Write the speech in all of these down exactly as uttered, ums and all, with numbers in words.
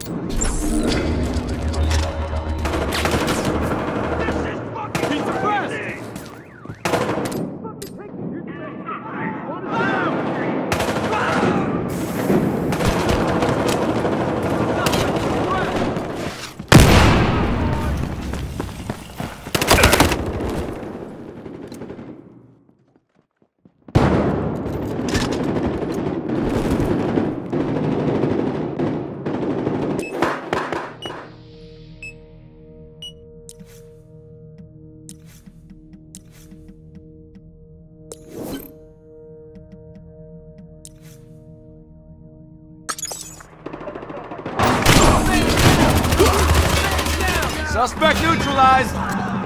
Suspect neutralized!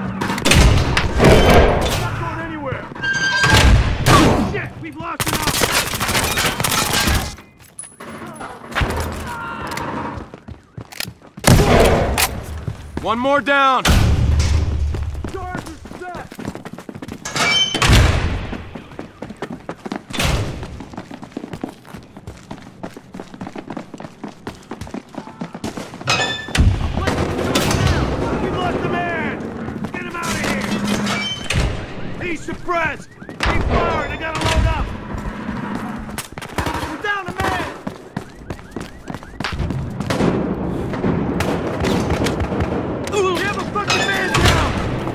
Not going anywhere! Oh, shit! We've lost it all! One more down! Charge is set! He's suppressed! Keep firing! I gotta load up! We're down a man! We have a fucking man down!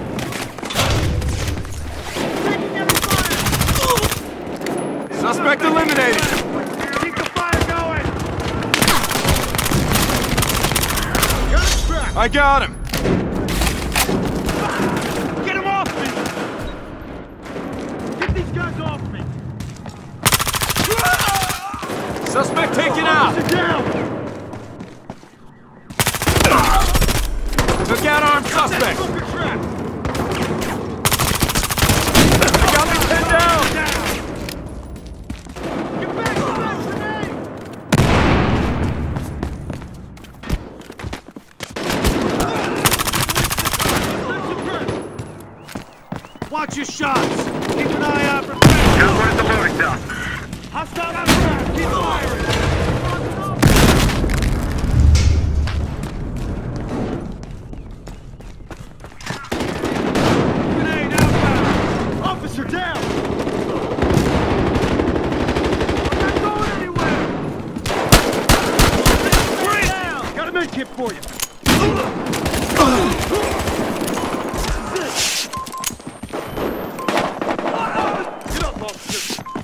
Taking every fire! Suspect eliminated! Keep the fire going! Got him trapped! I got him! Get him off me! Get these guys off me! Suspect taken out! Sit down! Took out armed suspect! Fucking trap! I got me pinned down! Get back! Get back! Grenade! Watch your shots! Keep an eye out for friends! Just where's the loading dock? Hostile on track! Keep firing! Grenade outbound! Officer down! I'm not going anywhere! Freeze! Got a med kit for you! Get up, officer!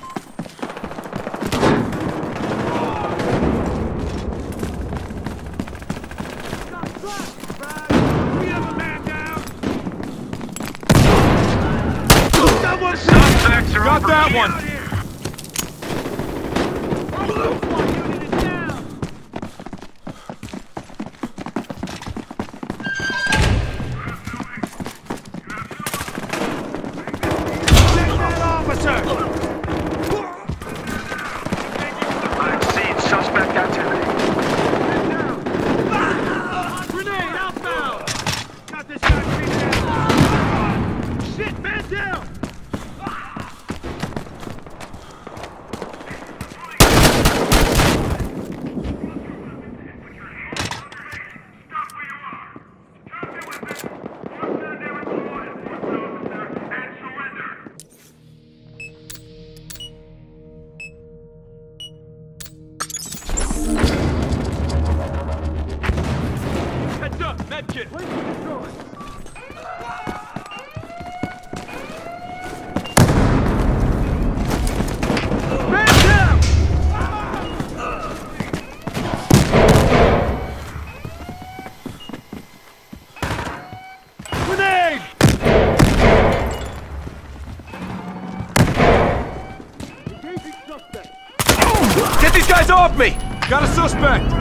We have a man down! Someone Suspects are Got over that here. one! unit is down! Take that officer! I've seen suspect activity. Grenade outbound! Got this guy pinned down! Shit, man down! Heads up, medkit! Where's the control? Man down! Grenade! Engaging suspect. Get these guys off me! Got a suspect!